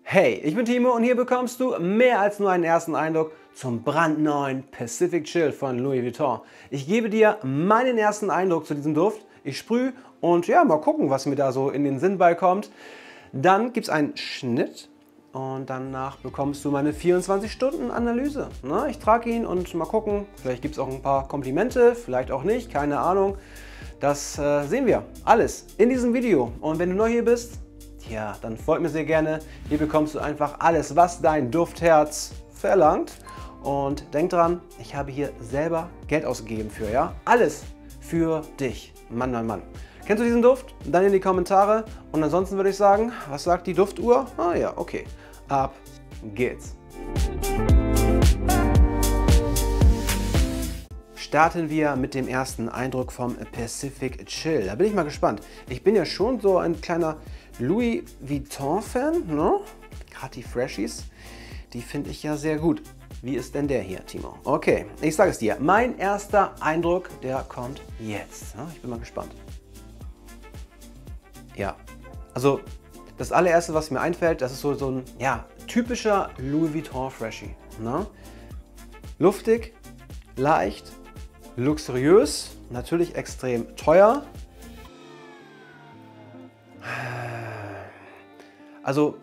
Hey, ich bin Timo und hier bekommst du mehr als nur einen ersten Eindruck zum brandneuen Pacific Chill von Louis Vuitton. Ich gebe dir meinen ersten Eindruck zu diesem Duft. Ich sprühe und ja, mal gucken, was mir da so in den Sinn beikommt. Dann gibt es einen Schnitt und danach bekommst du meine 24-Stunden-Analyse. Ich trage ihn und mal gucken, vielleicht gibt es auch ein paar Komplimente, vielleicht auch nicht, keine Ahnung. Das sehen wir alles in diesem Video. Und wenn du neu hier bist, ja, dann folgt mir sehr gerne. Hier bekommst du einfach alles, was dein Duftherz verlangt. Und denk dran, ich habe hier selber Geld ausgegeben für, ja? Alles für dich. Mann, Mann, Mann. Kennst du diesen Duft? Dann in die Kommentare. Und ansonsten würde ich sagen, was sagt die Duftuhr? Ah ja, okay. Ab geht's. Starten wir mit dem ersten Eindruck vom Pacific Chill. Da bin ich mal gespannt. Ich bin ja schon so ein kleiner Louis Vuitton-Fan, ne? Gerade die Freshies, die finde ich ja sehr gut. Wie ist denn der hier, Timo? Okay, ich sage es dir. Mein erster Eindruck, der kommt jetzt. Ich bin mal gespannt. Ja, also das allererste, was mir einfällt, das ist so ein ja, typischer Louis Vuitton Freshie. Ne? Luftig, leicht, luxuriös, natürlich extrem teuer. Also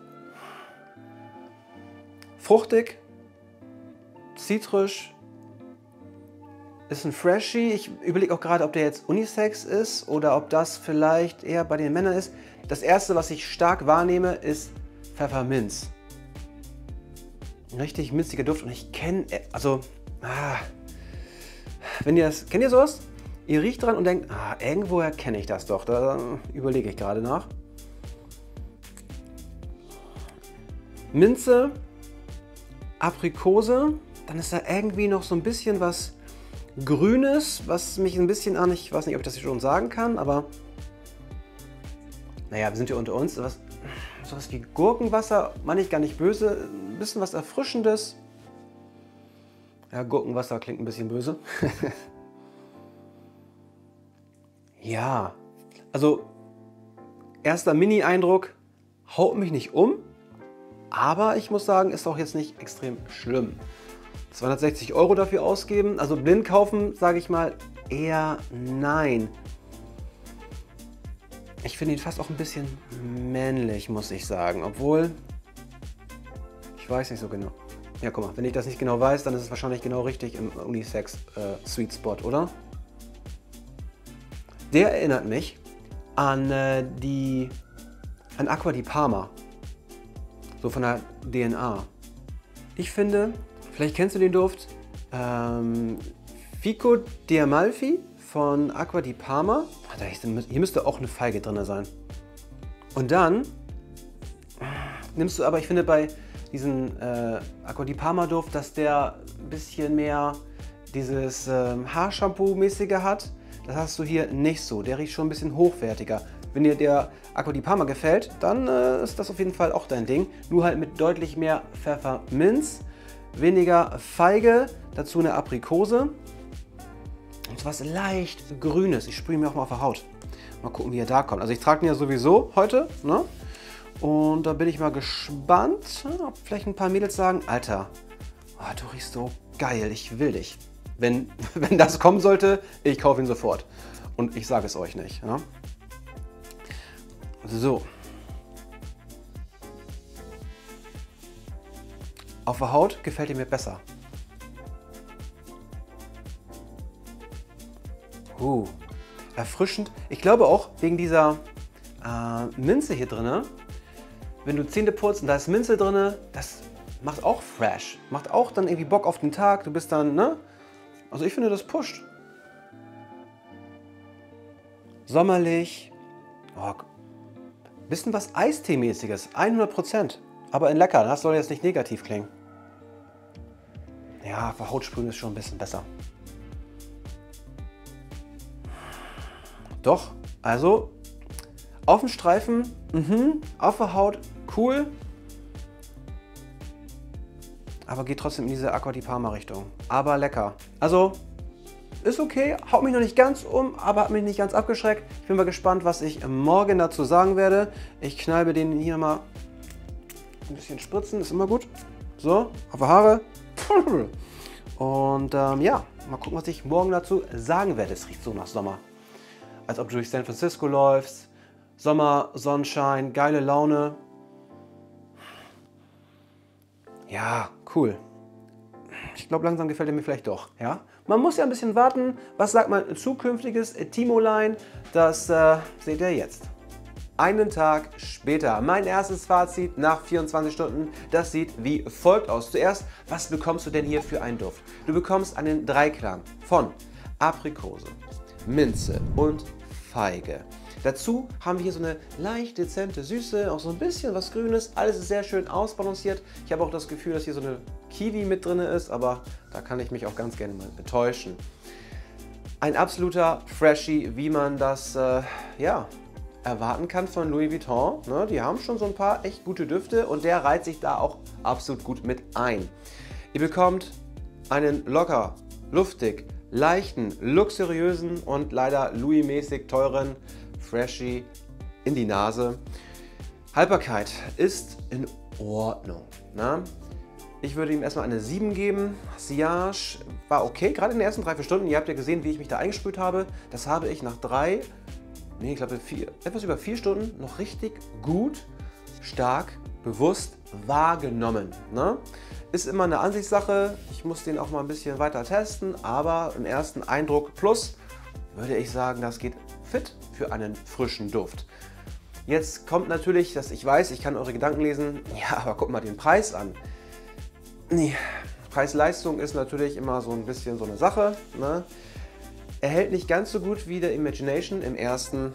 fruchtig, zitrisch, ist ein Freshie. Ich überlege auch gerade, ob der jetzt Unisex ist oder ob das vielleicht eher bei den Männern ist. Das erste, was ich stark wahrnehme, ist Pfefferminz. Ein richtig minziger Duft und ich kenne, also, wenn ihr das, kennt ihr sowas? Ihr riecht dran und denkt, irgendwoher kenne ich das doch. Da überlege ich gerade nach. Minze, Aprikose, dann ist da irgendwie noch so ein bisschen was Grünes, was mich ein bisschen an, ich weiß nicht, ob ich das schon sagen kann, aber naja, wir sind hier unter uns, sowas wie Gurkenwasser, meine ich gar nicht böse, ein bisschen was Erfrischendes. Ja, Gurkenwasser klingt ein bisschen böse. Ja, also erster Mini-Eindruck, haut mich nicht um. Aber ich muss sagen, ist auch jetzt nicht extrem schlimm. 260 € dafür ausgeben, also blind kaufen, sage ich mal, eher nein. Ich finde ihn fast auch ein bisschen männlich, muss ich sagen. Obwohl, ich weiß nicht so genau. Ja, guck mal, wenn ich das nicht genau weiß, dann ist es wahrscheinlich genau richtig im Unisex Sweet Spot, oder? Der erinnert mich an Acqua di Parma. So von der DNA. Ich finde, vielleicht kennst du den Duft, Fico di Amalfi von Acqua di Parma. Hier müsste auch eine Feige drin sein. Und dann nimmst du aber, ich finde bei diesem Acqua di Parma Duft, dass der ein bisschen mehr dieses Haarshampoo-mäßige hat. Das hast du hier nicht so. Der riecht schon ein bisschen hochwertiger. Wenn dir der Acqua di Parma gefällt, dann ist das auf jeden Fall auch dein Ding. Nur halt mit deutlich mehr Pfefferminz, weniger Feige, dazu eine Aprikose und was leicht Grünes. Ich sprühe mir auch mal auf der Haut. Mal gucken, wie er da kommt. Also ich trage ihn ja sowieso heute, ne? Und da bin ich mal gespannt, ob vielleicht ein paar Mädels sagen, Alter, du riechst so geil, ich will dich. Wenn das kommen sollte, ich kaufe ihn sofort. Und ich sage es euch nicht. Ja? So. Auf der Haut gefällt er mir besser. Erfrischend. Ich glaube auch wegen dieser Minze hier drin. Wenn du Zähne putzt und da ist Minze drin, das macht auch fresh. Macht auch dann irgendwie Bock auf den Tag. Du bist dann, ne? Also ich finde, das pusht. Sommerlich. Bisschen was Eistee-mäßiges, 100%. Aber in lecker, das soll jetzt nicht negativ klingen. Ja, für Hautsprühen ist schon ein bisschen besser. Doch, also auf dem Streifen, auf der Haut, cool. Aber geht trotzdem in diese Acqua di Parma Richtung. Aber lecker. Also ist okay, haut mich noch nicht ganz um, aber hat mich nicht ganz abgeschreckt. Ich bin mal gespannt, was ich morgen dazu sagen werde. Ich knalbe den hier mal ein bisschen spritzen, ist immer gut. So, auf die Haare. Und ja, mal gucken, was ich morgen dazu sagen werde. Es riecht so nach Sommer. Als ob du durch San Francisco läufst. Sommer, Sonnenschein, geile Laune. Ja, cool. Ich glaube, langsam gefällt er mir vielleicht doch. Ja? Man muss ja ein bisschen warten. Was sagt mein zukünftiges Timo-Line? Das seht ihr jetzt. Einen Tag später. Mein erstes Fazit nach 24 Stunden. Das sieht wie folgt aus. Zuerst, was bekommst du denn hier für einen Duft? Du bekommst einen Dreiklang von Aprikose, Minze und Feige. Dazu haben wir hier so eine leicht dezente Süße, auch so ein bisschen was Grünes. Alles ist sehr schön ausbalanciert. Ich habe auch das Gefühl, dass hier so eine Kiwi mit drin ist, aber da kann ich mich auch ganz gerne mal enttäuschen. Ein absoluter Freshie, wie man das ja, erwarten kann von Louis Vuitton. Ne? Die haben schon so ein paar echt gute Düfte und der reiht sich da auch absolut gut mit ein. Ihr bekommt einen locker, luftig, leichten, luxuriösen und leider Louis-mäßig teuren Freshie in die Nase. Haltbarkeit ist in Ordnung. Ne? Ich würde ihm erstmal eine 7 geben. Sillage war okay, gerade in den ersten 3-4 Stunden. Ihr habt ja gesehen, wie ich mich da eingesprüht habe. Das habe ich nach ich glaube etwas über 4 Stunden noch richtig gut, stark, bewusst wahrgenommen. Ne? Ist immer eine Ansichtssache. Ich muss den auch mal ein bisschen weiter testen, aber im ersten Eindruck plus würde ich sagen, das geht fit für einen frischen Duft. Jetzt kommt natürlich, dass ich weiß, ich kann eure Gedanken lesen. Ja, aber guck mal den Preis an. Nee, Preis-Leistung ist natürlich immer so ein bisschen so eine Sache. Ne? Er hält nicht ganz so gut wie der Imagination im ersten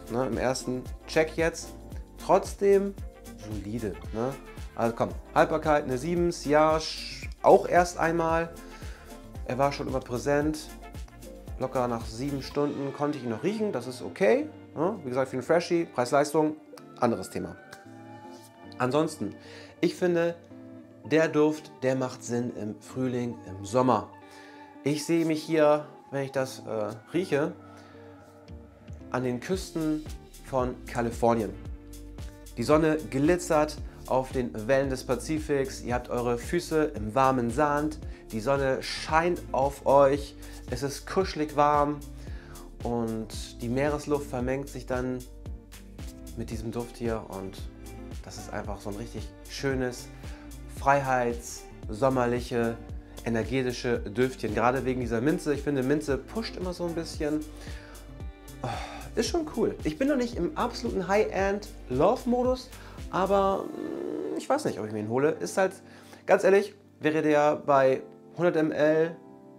Check jetzt. Trotzdem solide. Ne? Also komm, Haltbarkeit eine 7, Sillage auch erst einmal. Er war schon immer präsent. Locker nach 7 Stunden konnte ich ihn noch riechen, das ist okay. Ja, wie gesagt, für einen Freshie, Preis-Leistung, anderes Thema. Ansonsten, ich finde, der Duft, der macht Sinn im Frühling, im Sommer. Ich sehe mich hier, wenn ich das rieche, an den Küsten von Kalifornien. Die Sonne glitzert auf den Wellen des Pazifiks, ihr habt eure Füße im warmen Sand, die Sonne scheint auf euch, es ist kuschelig warm und die Meeresluft vermengt sich dann mit diesem Duft hier und das ist einfach so ein richtig schönes, sommerliche, energetische Düftchen, gerade wegen dieser Minze. Ich finde, Minze pusht immer so ein bisschen. Oh, ist schon cool. Ich bin noch nicht im absoluten High-End-Love-Modus, aber ich weiß nicht, ob ich mir ihn hole. Ist halt, ganz ehrlich, wäre der bei 100 ml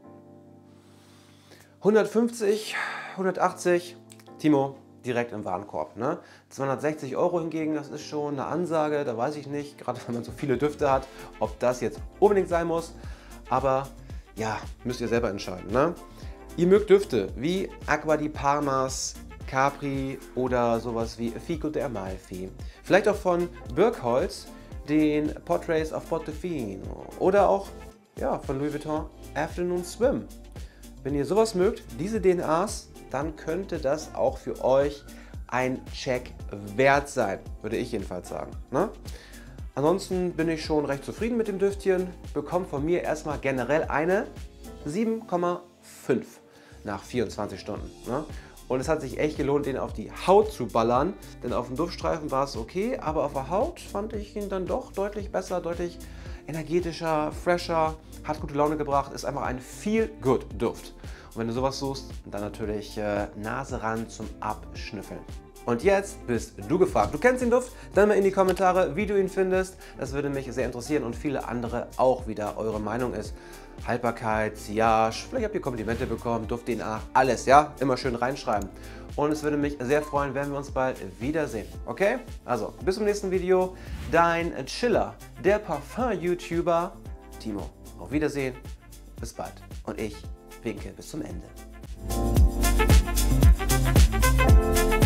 150, 180, Timo, direkt im Warenkorb. Ne? 260 € hingegen, das ist schon eine Ansage, da weiß ich nicht, gerade wenn man so viele Düfte hat, ob das jetzt unbedingt sein muss. Aber ja, müsst ihr selber entscheiden. Ne? Ihr mögt Düfte wie Acqua di Parmas, Capri oder sowas wie Fico de Amalfi. Vielleicht auch von Birkholz, den Portraits of Portofino. Oder auch ja, von Louis Vuitton Afternoon Swim. Wenn ihr sowas mögt, diese DNAs, dann könnte das auch für euch ein Check wert sein, würde ich jedenfalls sagen. Ne? Ansonsten bin ich schon recht zufrieden mit dem Düftchen, bekommt von mir erstmal generell eine 7,5 nach 24 Stunden. Ne? Und es hat sich echt gelohnt, den auf die Haut zu ballern, denn auf dem Duftstreifen war es okay, aber auf der Haut fand ich ihn dann doch deutlich besser, deutlich energetischer, fresher, hat gute Laune gebracht, ist einfach ein Feel-Good-Duft. Und wenn du sowas suchst, dann natürlich Nase ran zum Abschnüffeln. Und jetzt bist du gefragt. Du kennst den Duft? Dann mal in die Kommentare, wie du ihn findest. Das würde mich sehr interessieren und viele andere auch wieder eure Meinung ist. Haltbarkeit, Sillage, vielleicht habt ihr Komplimente bekommen, Duft, DNA, alles, ja? Immer schön reinschreiben. Und es würde mich sehr freuen, wenn wir uns bald wiedersehen. Okay? Also, bis zum nächsten Video. Dein Chiller, der Parfum-YouTuber Timo. Auf Wiedersehen, bis bald. Und ich winke bis zum Ende.